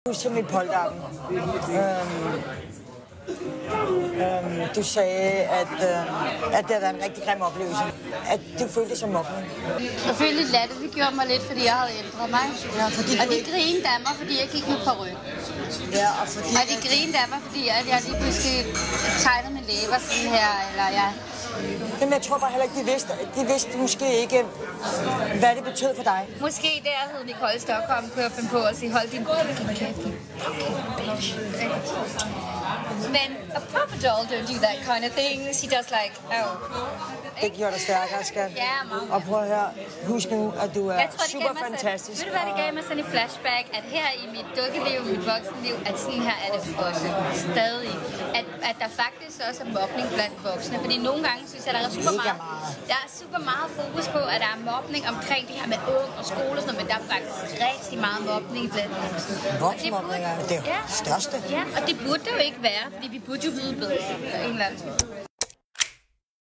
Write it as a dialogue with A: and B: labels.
A: Husk mit polterappen. Du sagde, at det har været en rigtig grim oplevelse. At du følte det som mobning.
B: Jeg følte lidt lattet. Det gjorde mig lidt, fordi jeg havde ændret mig.
A: Ja,
B: og de grinede af mig, fordi jeg gik med paryk.
A: Ja,
B: og de grinede af mig, fordi jeg lige pludselig tegnede min læber sådan her. Eller jeg...
A: Men jeg tror bare heller ikke, de vidste måske ikke, hvad det betød for dig.
B: Måske der hed Nicole Stockholm kunne jeg finde på at sige, hold din kæft. Men a proper doll don't do that kind of thing. She does like, oh.
A: Det gjorde dig stærkere, skat.
B: Ja, meget.
A: Og prøv at høre, husk nu, at du er super fantastisk.
B: Ved du hvad, det gav mig sådan en flashback, at her i mit dukkeliv, mit voksenliv, at sådan her er det også stadig. At der faktisk også er mobning blandt voksne. Fordi nogle gange synes jeg, der er super meget fokus på, at der er mobning omkring det her med ung og skole og sådan noget, men der er faktisk rigtig meget mobning blandt voksne.
A: Voksenmobning er det største.
B: Ja, og det burde det jo ikke være, fordi vi burde jo vide bedre på en eller anden måde.